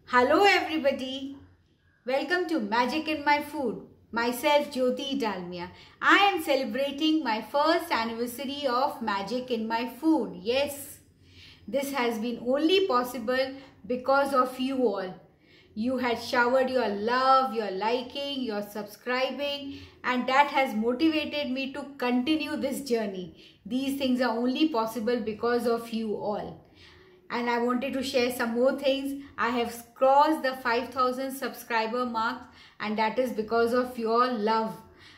Hello everybody, welcome to Magic in My Food. Myself Jyoti Dalmia. I am celebrating my first anniversary of Magic in My Food. Yes, this has been only possible because of you all. You had showered your love, your liking, your subscribing, and that has motivated me to continue this journey. These things are only possible because of you all. And I wanted to share some more things. I have crossed the 5,000 subscriber mark, and that is because of your love.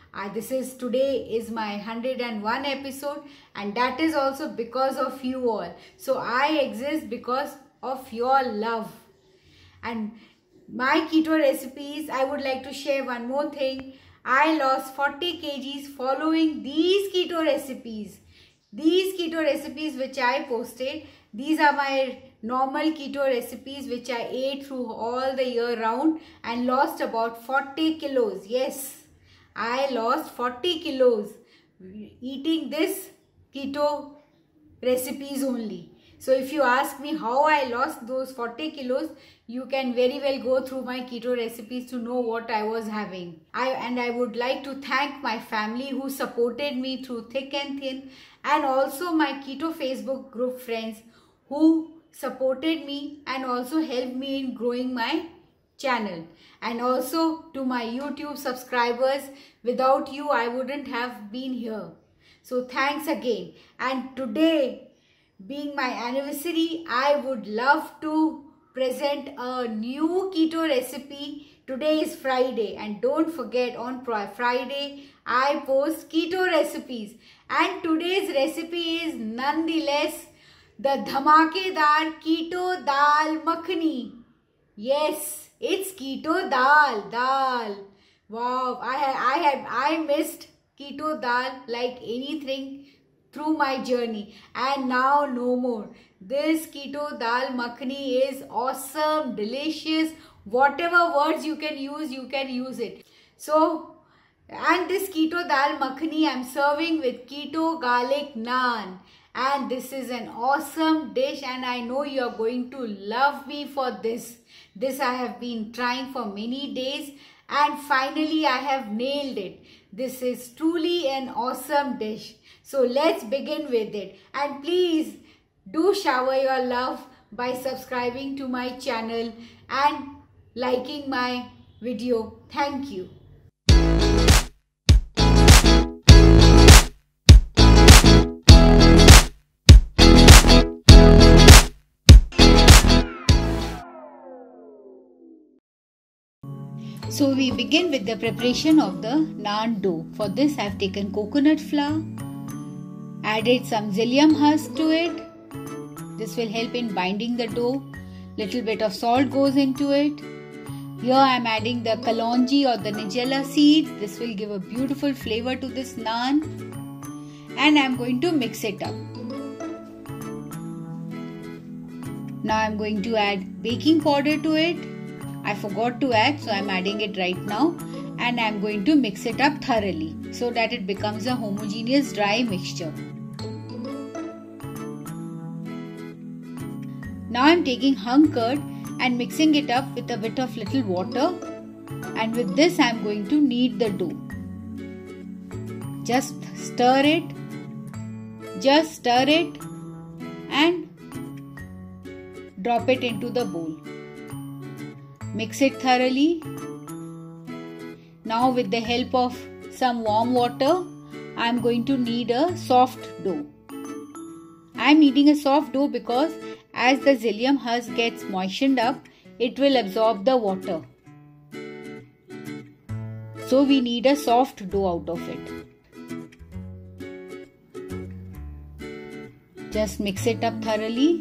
Today is my 101 episode, and that is also because of you all. So I exist because of your love. And my keto recipes, I would like to share one more thing. I lost 40 kgs following these keto recipes. These keto recipes which I posted, these are my normal keto recipes which I ate through all the year round and lost about 40 kilos. Yes, I lost 40 kilos eating this keto recipes only. So if you ask me how I lost those 40 kilos, you can very well go through my keto recipes to know what I was having. I would like to thank my family who supported me through thick and thin, and also my keto Facebook group friends who supported me and also helped me in growing my channel. And also to my YouTube subscribers, without you I wouldn't have been here. So thanks again. And today, being my anniversary, I would love to present a new keto recipe. Today is Friday, and don't forget, on Friday I post keto recipes, and today's recipe is nonetheless the dhamakedar keto dal makhani. Yes, it's keto dal. Wow, I missed keto dal like anything through my journey, and now no more. This keto dal makhani is awesome, delicious. Whatever words you can use it. So, and this keto dal makhani I'm serving with keto garlic naan. And this is an awesome dish, and I know you are going to love me for this. This I have been trying for many days, and finally I have nailed it. This is truly an awesome dish. So let's begin with it. And please do shower your love by subscribing to my channel and liking my video. Thank you. So we begin with the preparation of the naan dough. For this I have taken coconut flour, added some psyllium husk to it. This will help in binding the dough. Little bit of salt goes into it. Here I am adding the kalonji or the nigella seeds. This will give a beautiful flavor to this naan. And I am going to mix it up. Now I am going to add baking powder to it. I forgot to add, so I am adding it right now, and I am going to mix it up thoroughly so that it becomes a homogeneous dry mixture. Now I am taking hung curd and mixing it up with a bit of little water, and with this I am going to knead the dough. Just stir it and drop it into the bowl. Mix it thoroughly. Now with the help of some warm water, I am going to knead a soft dough. I am kneading a soft dough because as the psyllium husk gets moistened up, it will absorb the water. So we need a soft dough out of it. Just mix it up thoroughly.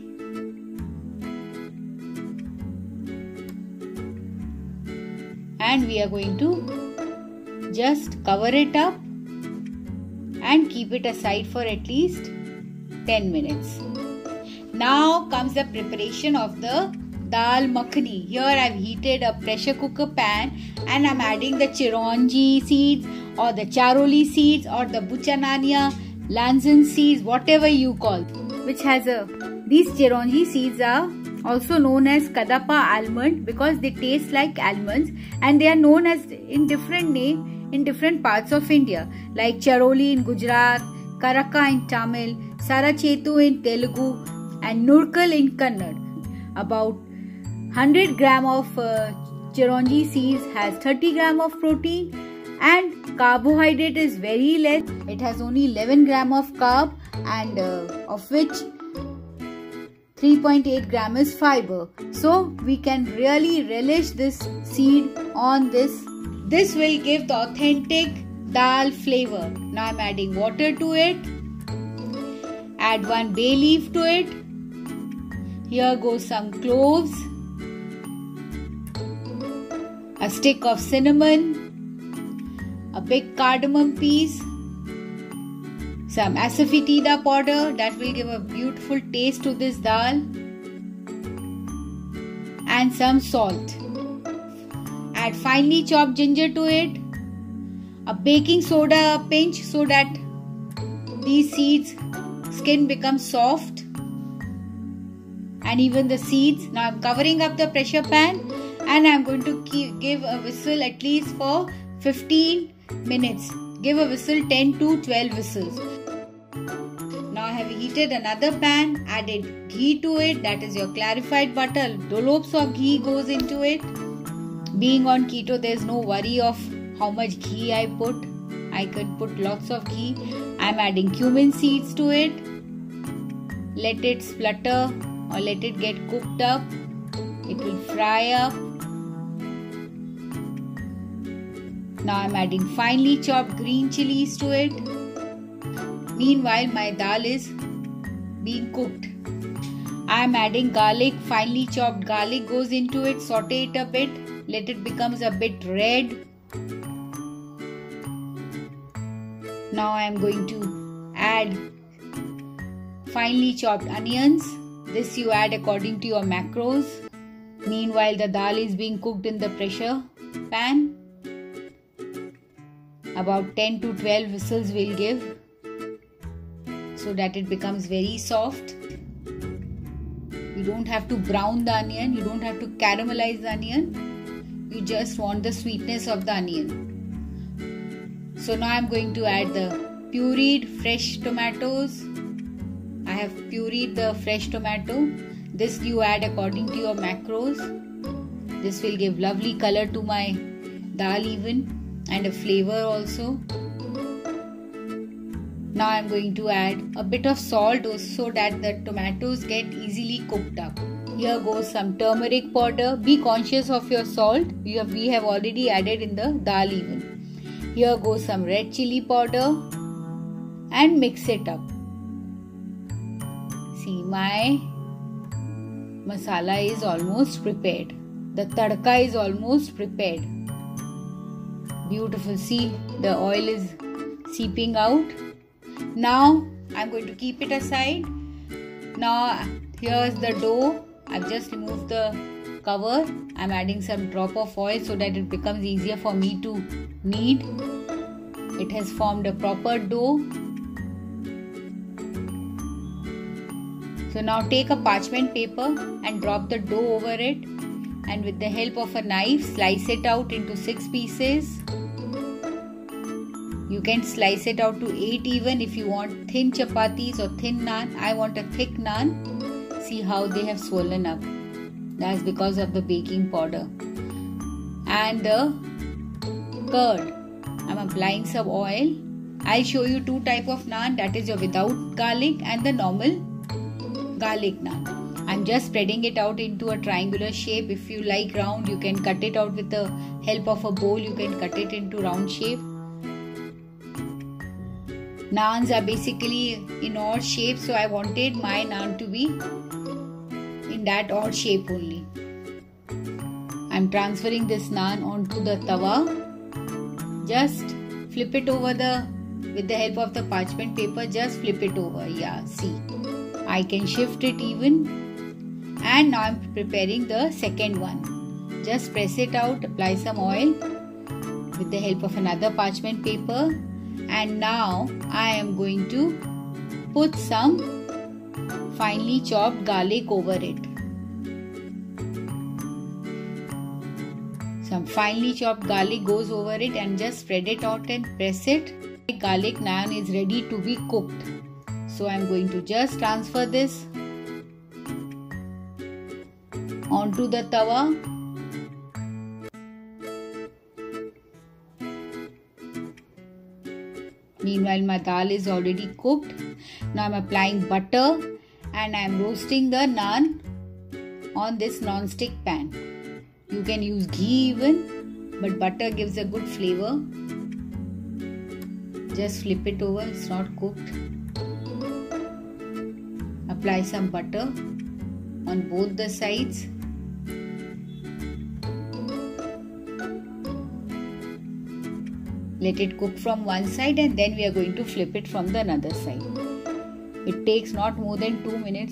And we are going to just cover it up and keep it aside for at least 10 minutes. Now comes the preparation of the dal makhani. Here I have heated a pressure cooker pan, and I am adding the chironji seeds or the charoli seeds or the buchanania, lanzan seeds, whatever you call, which has a, these chironji seeds are also known as Kadapa almond because they taste like almonds, and they are known as in different name in different parts of India, like Charoli in Gujarat, Karaka in Tamil, Sarachetu in Telugu, and Nurkal in Kannada. About 100 gram of chironji seeds has 30 gram of protein, and carbohydrate is very less. It has only 11 gram of carb, and of which 3.8 gram is fiber. So we can really relish this seed on this. This will give the authentic dal flavor. Now I'm adding water to it. Add 1 bay leaf to it. Here goes some cloves, a stick of cinnamon, a big cardamom piece, some asafoetida powder that will give a beautiful taste to this dal, and some salt. Add finely chopped ginger to it, a baking soda a pinch so that these seeds skin becomes soft, and even the seeds. Now I'm covering up the pressure pan and I'm going to give a whistle at least for 15 minutes. Give a whistle 10 to 12 whistles. Now I have heated another pan, added ghee to it, that is your clarified butter. Dollops of ghee goes into it. Being on keto, there is no worry of how much ghee I put. I could put lots of ghee. I am adding cumin seeds to it. Let it splutter or let it get cooked up. It will fry up. Now I am adding finely chopped green chilies to it. Meanwhile, my dal is being cooked. I am adding garlic. Finely chopped garlic goes into it. Saute it a bit. Let it becomes a bit red. Now I am going to add finely chopped onions. This you add according to your macros. Meanwhile, the dal is being cooked in the pressure pan. About 10 to 12 whistles we'll give so that it becomes very soft. You don't have to brown the onion. You don't have to caramelize the onion. You just want the sweetness of the onion. So now I'm going to add the pureed fresh tomatoes. I have pureed the fresh tomato. This you add according to your macros. This will give lovely color to my dal even, and a flavor also. Now I am going to add a bit of salt so that the tomatoes get easily cooked up. Here goes some turmeric powder. Be conscious of your salt. We have already added in the dal even. Here goes some red chili powder and mix it up. See, my masala is almost prepared. The tadka is almost prepared. Beautiful. See, the oil is seeping out. Now I'm going to keep it aside. Now here's the dough. I've just removed the cover. I'm adding some drop of oil so that it becomes easier for me to knead. It has formed a proper dough. So now take a parchment paper and drop the dough over it, and with the help of a knife slice it out into 6 pieces. You can slice it out to 8 even if you want thin chapatis or thin naan. I want a thick naan. See how they have swollen up. That's because of the baking powder. And the curd. I'm applying some oil. I'll show you 2 types of naan, that is your without garlic and the normal garlic naan. I'm just spreading it out into a triangular shape. If you like round, you can cut it out with the help of a bowl. You can cut it into round shape. Naans are basically in odd shape, so I wanted my naan to be in that odd shape only. I'm transferring this naan onto the tawa. Just flip it over with the help of the parchment paper, just flip it over. Yeah, see, I can shift it even. And now I'm preparing the second one. Just press it out, apply some oil with the help of another parchment paper. And now I am going to put some finely chopped garlic over it. Some finely chopped garlic goes over it and just spread it out and press it. Garlic naan is ready to be cooked. So I'm going to just transfer this onto the tawa. Meanwhile, my dal is already cooked. Now I'm applying butter and I'm roasting the naan on this non-stick pan. You can use ghee even, but butter gives a good flavor. Just flip it over, it's not cooked. Apply some butter on both the sides. Let it cook from one side and then we are going to flip it from the other side. It takes not more than 2 minutes.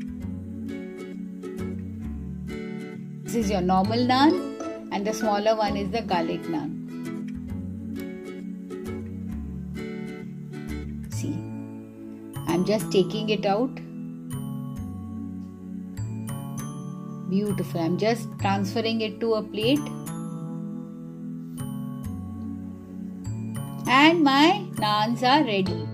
This is your normal naan and the smaller one is the garlic naan. See, I'm just taking it out. Beautiful. I'm just transferring it to a plate. And my naans are ready.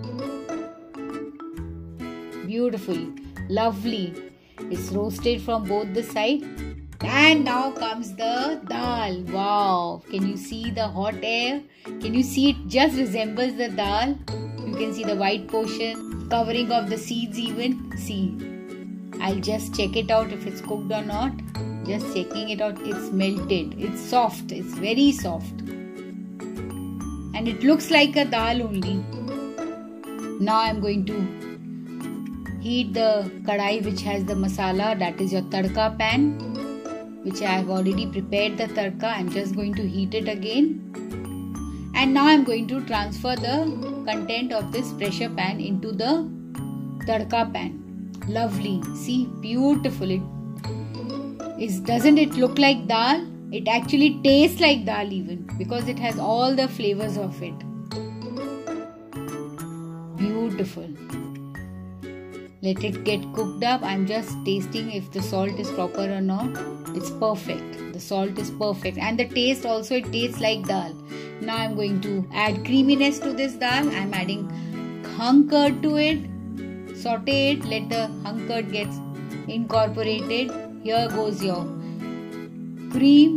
Beautiful, lovely. It's roasted from both the sides. And now comes the dal. Wow, can you see the hot air? Can you see it just resembles the dal? You can see the white portion, covering of the seeds even. See, I'll just check it out if it's cooked or not. Just checking it out, it's melted. It's soft, it's very soft. And it looks like a dal only. Now I'm going to heat the kadai which has the masala, that is your tadka pan, which I have already prepared the tadka. I'm just going to heat it again. And now I'm going to transfer the content of this pressure pan into the tadka pan. Lovely. See, beautiful. Doesn't it look like dal? It actually tastes like dal even because it has all the flavors of it. Beautiful. Let it get cooked up. I'm just tasting if the salt is proper or not. It's perfect. The salt is perfect. And the taste also, it tastes like dal. Now I'm going to add creaminess to this dal. I'm adding hung curd to it. Saute it. Let the hung curd get incorporated. Here goes your cream.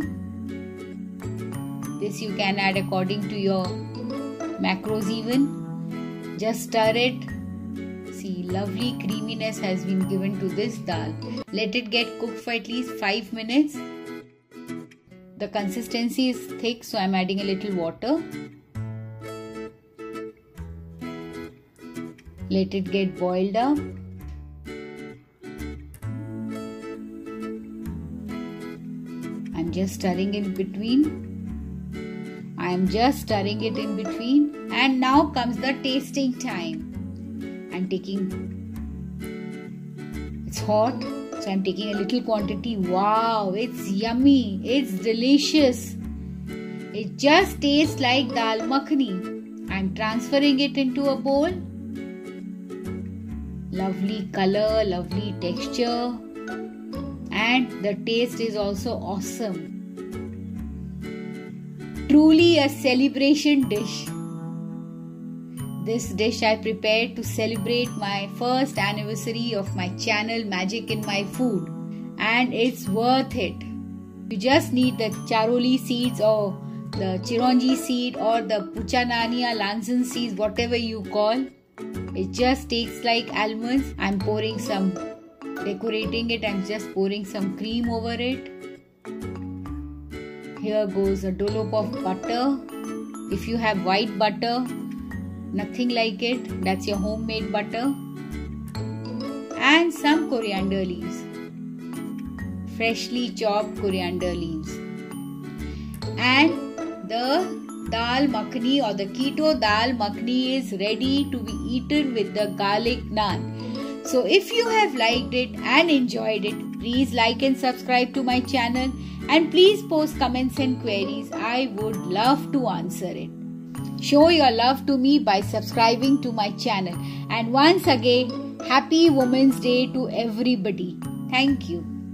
This you can add according to your macros even. Just stir it. See, lovely creaminess has been given to this dal. Let it get cooked for at least 5 minutes. The consistency is thick, so I'm adding a little water. Let it get boiled up. I'm just stirring in between. I'm just stirring it in between. And now comes the tasting time. I'm taking, it's hot, so I'm taking a little quantity. Wow, it's yummy. It's delicious. It just tastes like dal makhani. I'm transferring it into a bowl. Lovely color, lovely texture. And the taste is also awesome. Truly a celebration dish. This dish I prepared to celebrate my first anniversary of my channel Magic in My Food. And it's worth it. You just need the charoli seeds or the chironji seed or the puchanania lansan seeds, whatever you call. It just tastes like almonds. I'm pouring some, decorating it, I'm just pouring some cream over it. Here goes a dollop of butter. If you have white butter, nothing like it, that's your homemade butter. And some coriander leaves. Freshly chopped coriander leaves. And the dal makhani or the keto dal makhani is ready to be eaten with the garlic naan. So if you have liked it and enjoyed it, please like and subscribe to my channel. And please post comments and queries. I would love to answer it. Show your love to me by subscribing to my channel. And once again, Happy Women's Day to everybody. Thank you.